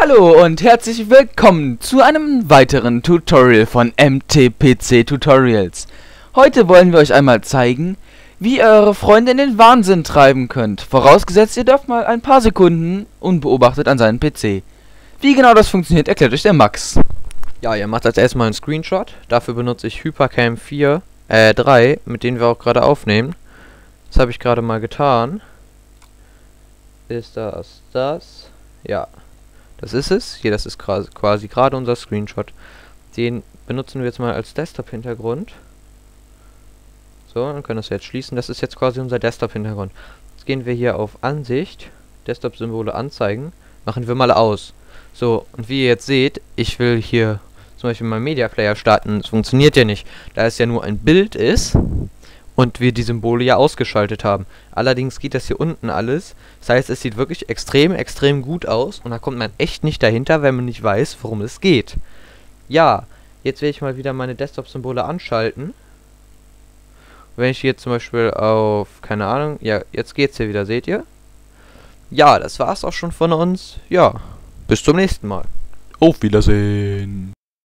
Hallo und herzlich willkommen zu einem weiteren Tutorial von MTPC Tutorials. Heute wollen wir euch einmal zeigen, wie ihr eure Freunde in den Wahnsinn treiben könnt. Vorausgesetzt, ihr dürft mal ein paar Sekunden unbeobachtet an seinen PC. Wie genau das funktioniert, erklärt euch der Max. Ja, ihr macht als erstmal einen Screenshot. Dafür benutze ich Hypercam 3, mit denen wir auch gerade aufnehmen. Das habe ich gerade mal getan. Ist das? Ja. Das ist es. Hier, das ist quasi gerade unser Screenshot. Den benutzen wir jetzt mal als Desktop-Hintergrund. So, dann können wir das jetzt schließen. Das ist jetzt quasi unser Desktop-Hintergrund. Jetzt gehen wir hier auf Ansicht, Desktop-Symbole anzeigen. Machen wir mal aus. So, und wie ihr jetzt seht, ich will hier zum Beispiel meinen Media Player starten. Das funktioniert ja nicht, da es ja nur ein Bild ist und wir die Symbole ja ausgeschaltet haben. Allerdings geht das hier unten alles. Das heißt, es sieht wirklich extrem gut aus und da kommt man echt nicht dahinter, wenn man nicht weiß, worum es geht. Ja, jetzt werde ich mal wieder meine Desktop-Symbole anschalten. Wenn ich hier zum Beispiel auf, keine Ahnung, ja, jetzt geht's hier wieder, seht ihr? Ja, das war's auch schon von uns. Ja, bis zum nächsten Mal. Auf Wiedersehen.